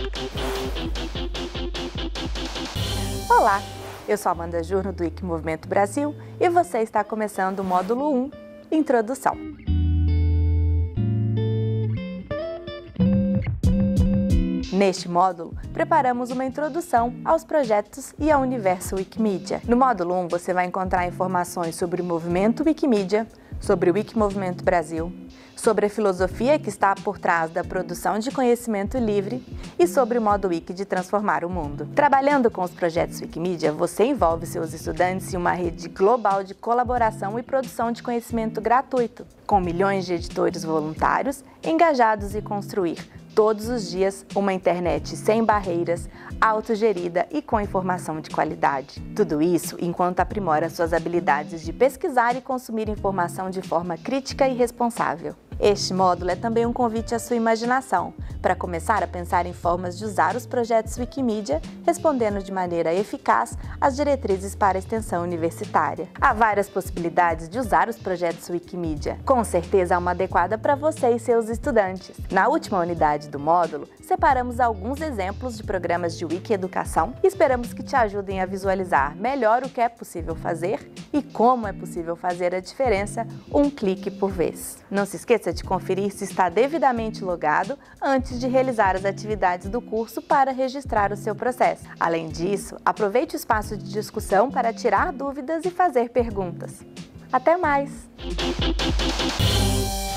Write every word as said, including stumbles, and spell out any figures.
Olá, eu sou Amanda Jurno do Wiki Movimento Brasil e você está começando o módulo um, Introdução. Neste módulo, preparamos uma introdução aos projetos e ao universo Wikimedia. No módulo um, você vai encontrar informações sobre o movimento Wikimedia, sobre o Wiki Movimento Brasil, sobre a filosofia que está por trás da produção de conhecimento livre e sobre o modo Wiki de transformar o mundo. Trabalhando com os projetos Wikimedia, você envolve seus estudantes em uma rede global de colaboração e produção de conhecimento gratuito, com milhões de editores voluntários engajados em construir todos os dias uma internet sem barreiras, autogerida e com informação de qualidade. Tudo isso enquanto aprimora suas habilidades de pesquisar e consumir informação de forma crítica e responsável. Este módulo é também um convite à sua imaginação, para começar a pensar em formas de usar os projetos Wikimedia, respondendo de maneira eficaz às diretrizes para a extensão universitária. Há várias possibilidades de usar os projetos Wikimedia. Com certeza há uma adequada para você e seus estudantes. Na última unidade do módulo, separamos alguns exemplos de programas de Wiki Educação e esperamos que te ajudem a visualizar melhor o que é possível fazer e como é possível fazer a diferença um clique por vez. Não se esqueça de conferir se está devidamente logado antes de realizar as atividades do curso para registrar o seu processo. Além disso, aproveite o espaço de discussão para tirar dúvidas e fazer perguntas. Até mais!